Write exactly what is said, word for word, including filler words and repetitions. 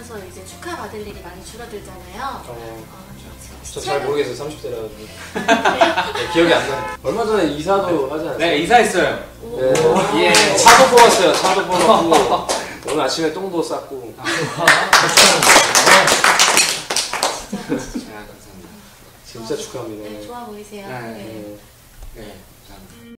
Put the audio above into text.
들면서 이제 축하받을 일이 많이 줄어들잖아요. 어, 어, 저 잘 모르겠어요. 삼십 대라가지고. 네, 기억이 안 나요. 얼마 전에 이사도 하지 않았어요? 네, 이사했어요. 네. 예. 차도 뽑았어요. 차도 뽑았고 오늘 아침에 똥도 쌌고. 아, 감사합니다. 진짜 축하합니다. 네, 좋아 보이세요. 네. 네. 네. 네, 감사합니다.